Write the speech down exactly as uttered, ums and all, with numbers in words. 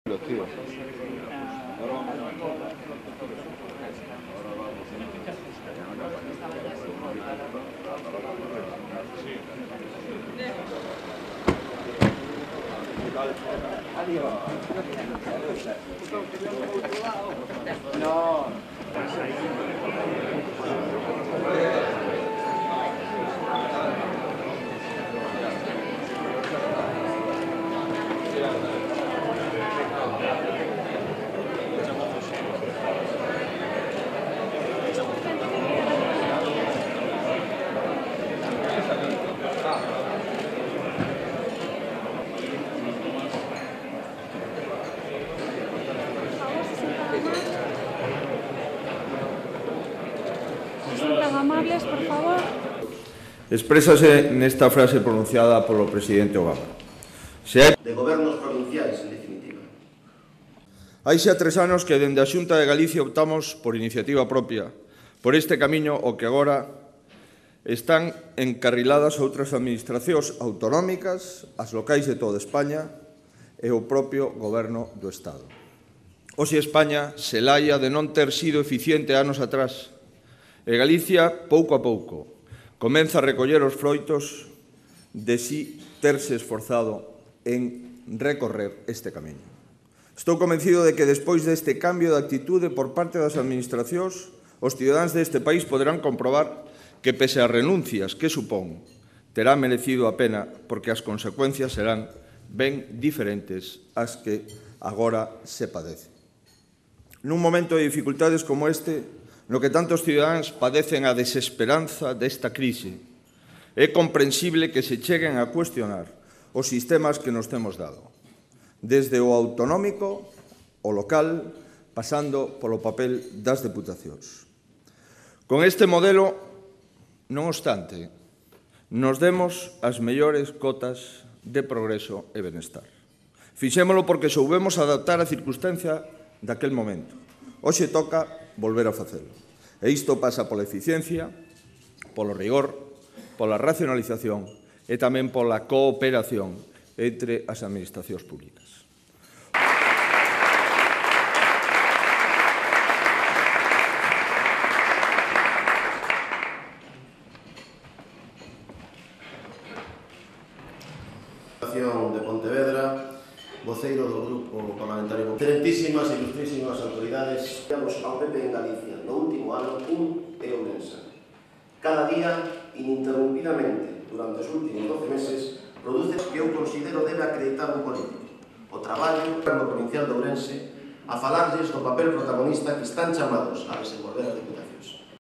Tío. No. Amables, por favor. Exprésase nesta frase pronunciada polo presidente Obama. Se hai... de gobernos provinciais, en definitiva. Hai xa tres anos que dende a Xunta de Galicia optamos por iniciativa propia, por este camiño o que agora están encarriladas outras administracións autonómicas, as locais de toda España e o propio goberno do Estado. Hoxe España se laia de non ter sido eficiente anos atrás. E Galicia, pouco a pouco, comeza a recoller os froitos de si terse esforzado en recorrer este camiño. Estou convencido de que despois deste cambio de actitude por parte das administracións, os cidadáns deste país poderán comprobar que, pese ás renuncias que supón, terá merecido a pena porque as consecuencias serán ben diferentes ás que agora se padecen. Nun momento de dificultades como este, no que tantos cidadáns padecen a desesperanza desta crise, é comprensible que se cheguen a cuestionar os sistemas que nos temos dado, desde o autonómico, o local, pasando polo papel das deputacións. Con este modelo, non obstante, nos demos as mellores cotas de progreso e benestar. Fixémolo porque soubemos adaptar a circunstancia daquel momento. Hoxe toca volver a facelo. E isto pasa pola eficiencia, polo rigor, pola racionalización e tamén pola cooperación entre as administracións públicas. De Pontevedra, voceiro do Grupo Parlamentario. Excelentísimas e ilustrísimas autoridades, veamos ao P P en Galicia no último ano un e Ourense. Cada día, ininterrumpidamente, durante os últimos doce meses, produce que eu considero debe acreditar un político. O traballo do Goberno Provincial de Ourense a falarlles do papel protagonista que están chamados a desenvolver as deputacións.